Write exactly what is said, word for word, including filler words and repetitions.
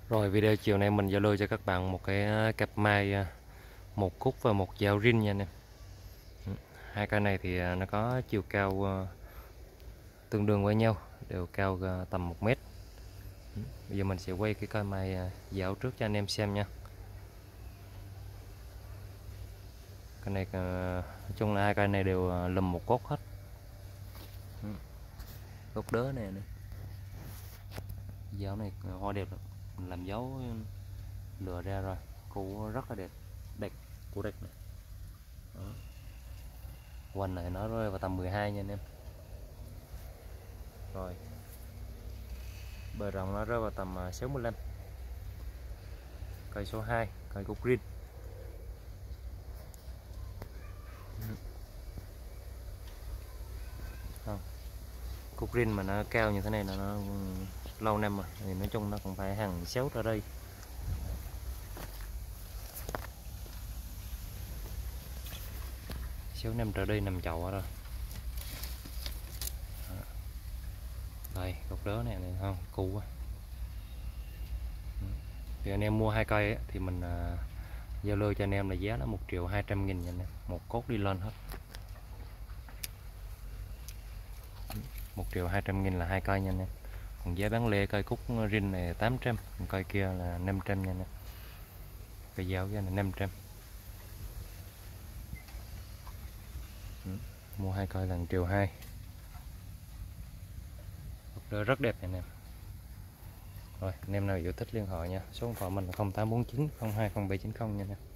Rồi video chiều nay mình giao lưu cho các bạn một cái à, cặp mai à, một cúc và một dao rin nha anh em. Ừ, hai cây này thì à, nó có chiều cao à, tương đương với nhau, đều cao à, tầm một mét. Ừ, bây giờ mình sẽ quay cái cây mai à, dao trước cho anh em xem nha. Cái này à, nói chung là hai cây này đều à, lùm một cốt hết. Ừ, gốc đớ này này. Dao này à, hoa đẹp lắm. Mình làm dấu lựa ra rồi, củ rất là đẹp, đẹp củ đẹp này. Đó. Quanh này nó rơi vào tầm mười hai nha anh em. Rồi bờ rộng nó rơi vào tầm sáu mươi lăm. Cây số hai, cây cúc green. Không, cúc green mà nó cao như thế này là nó lâu năm rồi, thì nói chung nó cũng phải hàng xéo ra đây. Xéo năm trở đây nằm chậu rồi. Đây gốc đớ này, này không cũ quá. Thì anh em mua hai cây ấy, thì mình uh, giao lưu cho anh em là giá là một triệu hai trăm nghìn nha anh em. Một cốt đi lên hết. Một triệu hai trăm nghìn là hai cây nha anh em. Còn giá bán lẻ cây cúc rin này tám trăm, còn cây kia là năm trăm nha anh em. Cây dao cái này năm trăm. Ừ, mua hai cây là một triệu hai. Rất đẹp nha anh em. Rồi anh em nào yêu thích liên hệ nha, số điện thoại mình là không tám bốn chín không hai không bảy chín không nha anh em.